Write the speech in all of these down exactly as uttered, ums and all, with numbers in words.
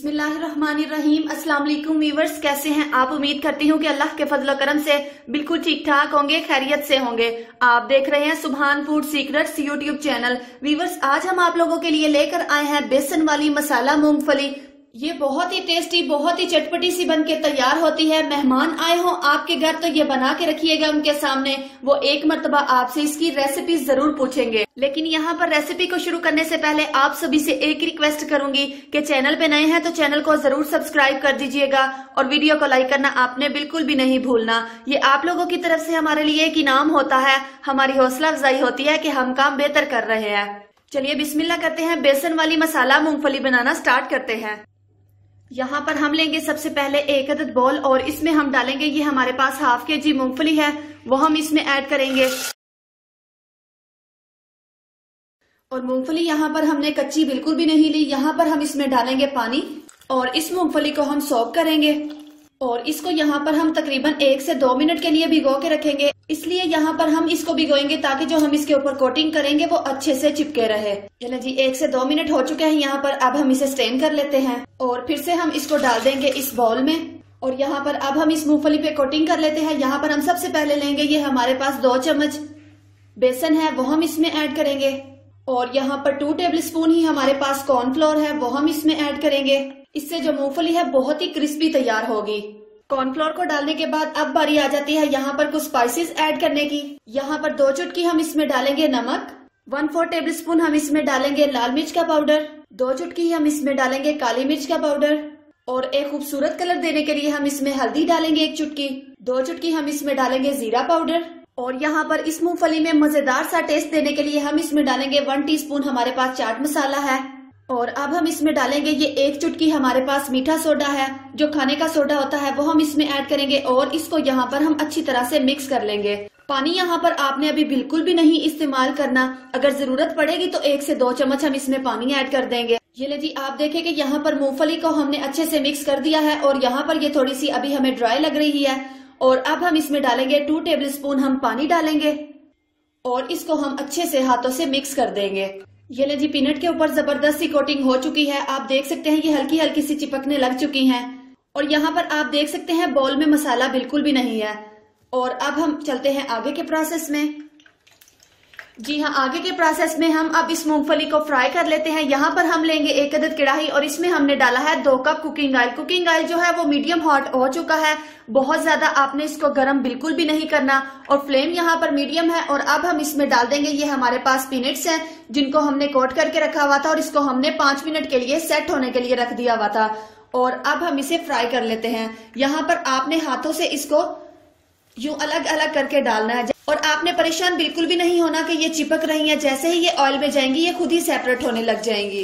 बिस्मिल्लाहिर्रहमानिर्रहीम। अस्सलाम वालेकुम व्यूअर्स, कैसे हैं आप? उम्मीद करती हूँ कि अल्लाह के फजल करम से बिल्कुल ठीक ठाक होंगे, खैरियत से होंगे। आप देख रहे हैं Subhan food secrets YouTube channel. Viewers, आज हम आप लोगों के लिए लेकर आए हैं बेसन वाली मसाला मूंगफली। ये बहुत ही टेस्टी, बहुत ही चटपटी सी बन के तैयार होती है। मेहमान आए हों आपके घर तो ये बना के रखिएगा उनके सामने, वो एक मरतबा आपसे इसकी रेसिपी जरूर पूछेंगे। लेकिन यहाँ पर रेसिपी को शुरू करने से पहले आप सभी से एक रिक्वेस्ट करूंगी कि चैनल पे नए हैं तो चैनल को जरूर सब्सक्राइब कर दीजिएगा और वीडियो को लाइक करना आपने बिल्कुल भी नहीं भूलना। ये आप लोगों की तरफ से हमारे लिए एक इनाम होता है, हमारी हौसला अफजाई होती है कि हम काम बेहतर कर रहे हैं। चलिए बिस्मिल्लाह करते हैं, बेसन वाली मसाला मूंगफली बनाना स्टार्ट करते हैं। यहाँ पर हम लेंगे सबसे पहले एक अदद बॉल और इसमें हम डालेंगे, ये हमारे पास हाफ के जी मूंगफली है वो हम इसमें ऐड करेंगे। और मूंगफली यहाँ पर हमने कच्ची बिल्कुल भी नहीं ली। यहाँ पर हम इसमें डालेंगे पानी और इस मूंगफली को हम सोक करेंगे और इसको यहाँ पर हम तकरीबन एक से दो मिनट के लिए भिगो के रखेंगे। इसलिए यहाँ पर हम इसको भिगोएंगे ताकि जो हम इसके ऊपर कोटिंग करेंगे वो अच्छे से चिपके रहे। चलिए जी, एक से दो मिनट हो चुके हैं यहाँ पर। अब हम इसे स्ट्रेन कर लेते हैं और फिर से हम इसको डाल देंगे इस बाउल में। और यहाँ पर अब हम इस मूंगफली पे कोटिंग कर लेते हैं। यहाँ पर हम सबसे पहले लेंगे, ये हमारे पास दो चम्मच बेसन है वो हम इसमें ऐड करेंगे। और यहाँ पर टू टेबल स्पून ही हमारे पास कॉर्नफ्लोर है वो हम इसमें ऐड करेंगे। इससे जो मूंगफली है बहुत ही क्रिस्पी तैयार होगी। कॉर्नफ्लोर को डालने के बाद अब बारी आ जाती है यहाँ पर कुछ स्पाइसेस ऐड करने की। यहाँ पर दो चुटकी हम इसमें डालेंगे नमक, वन फोर टेबल स्पून हम इसमें डालेंगे लाल मिर्च का पाउडर, दो चुटकी हम इसमें डालेंगे काली मिर्च का पाउडर और एक खूबसूरत कलर देने के लिए हम इसमें हल्दी डालेंगे एक चुटकी, दो चुटकी हम इसमें डालेंगे जीरा पाउडर। और यहाँ पर इस मूंगफली में मजेदार सा टेस्ट देने के लिए हम इसमें डालेंगे वन टीस्पून हमारे पास चाट मसाला है। और अब हम इसमें डालेंगे ये एक चुटकी हमारे पास मीठा सोडा है, जो खाने का सोडा होता है वो हम इसमें ऐड करेंगे और इसको यहाँ पर हम अच्छी तरह से मिक्स कर लेंगे। पानी यहाँ पर आपने अभी बिल्कुल भी नहीं इस्तेमाल करना, अगर जरूरत पड़ेगी तो एक से दो चम्मच हम इसमें पानी ऐड कर देंगे। ये ले जी, आप देखें कि यहाँ पर मूंगफली को हमने अच्छे से मिक्स कर दिया है और यहाँ पर ये थोड़ी सी अभी हमें ड्राई लग रही है। और अब हम इसमें डालेंगे टू टेबल स्पून हम पानी डालेंगे और इसको हम अच्छे से हाथों से मिक्स कर देंगे। ये ले जी, पीनट के ऊपर जबरदस्त सी कोटिंग हो चुकी है। आप देख सकते हैं ये हल्की हल्की सी चिपकने लग चुकी हैं। और यहाँ पर आप देख सकते हैं बॉल में मसाला बिल्कुल भी नहीं है। और अब हम चलते हैं आगे के प्रोसेस में। जी हाँ, आगे के प्रोसेस में हम अब इस मूंगफली को फ्राई कर लेते हैं। यहाँ पर हम लेंगे एक अदद कढ़ाई और इसमें हमने डाला है दो cup cooking oil. Cooking oil जो है वो मीडियम हॉट हो चुका है, बहुत ज्यादा आपने इसको गर्म बिल्कुल भी नहीं करना और फ्लेम यहाँ पर मीडियम है। और अब हम इसमें डाल देंगे, ये हमारे पास पीनट्स हैं जिनको हमने कोट करके रखा हुआ था और इसको हमने पांच मिनट के लिए सेट होने के लिए रख दिया हुआ था। और अब हम इसे फ्राई कर लेते हैं। यहाँ पर आपने हाथों से इसको यूं अलग अलग करके डालना है और आपने परेशान बिल्कुल भी नहीं होना कि ये चिपक रही हैं। जैसे ही ये ऑयल में जाएंगी ये खुद ही सेपरेट होने लग जाएंगी।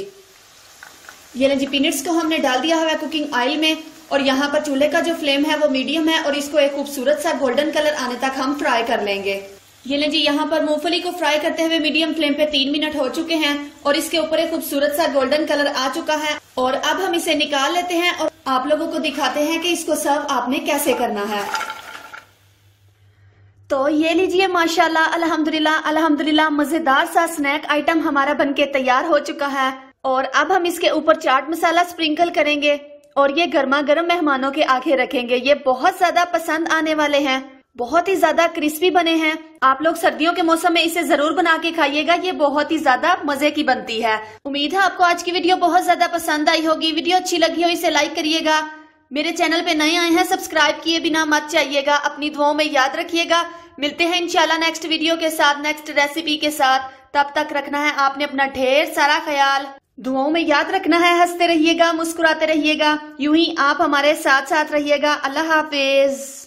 ये ले जी, पीनट्स को हमने डाल दिया हुआ है कुकिंग ऑयल में और यहाँ पर चूल्हे का जो फ्लेम है वो मीडियम है और इसको एक खूबसूरत सा गोल्डन कलर आने तक हम फ्राई कर लेंगे। ये ले जी, यहाँ पर मूंगफली को फ्राई करते हुए मीडियम फ्लेम पे तीन मिनट हो चुके हैं और इसके ऊपर एक खूबसूरत सा गोल्डन कलर आ चुका है। और अब हम इसे निकाल लेते हैं और आप लोगों को दिखाते हैं कि इसको सर्व आपने कैसे करना है। तो ये लीजिए, माशाल्लाह, अल्हम्दुलिल्लाह अल्हम्दुलिल्लाह, मजेदार सा स्नैक आइटम हमारा बनके तैयार हो चुका है। और अब हम इसके ऊपर चाट मसाला स्प्रिंकल करेंगे और ये गर्मा गर्म मेहमानों के आगे रखेंगे। ये बहुत ज्यादा पसंद आने वाले हैं, बहुत ही ज्यादा क्रिस्पी बने हैं। आप लोग सर्दियों के मौसम में इसे जरूर बना के खाइएगा, ये बहुत ही ज्यादा मजे की बनती है। उम्मीद है आपको आज की वीडियो बहुत ज्यादा पसंद आई होगी। वीडियो अच्छी लगी हो इसे लाइक करिएगा। मेरे चैनल पे नए आए हैं सब्सक्राइब किए बिना मत जाइएगा। अपनी दुआओं में याद रखिएगा। मिलते हैं इंशाल्लाह नेक्स्ट वीडियो के साथ, नेक्स्ट रेसिपी के साथ। तब तक रखना है आपने अपना ढेर सारा ख्याल, दुआओं में याद रखना है। हंसते रहिएगा, मुस्कुराते रहिएगा, यूं ही आप हमारे साथ साथ रहिएगा। अल्लाह हाफिज।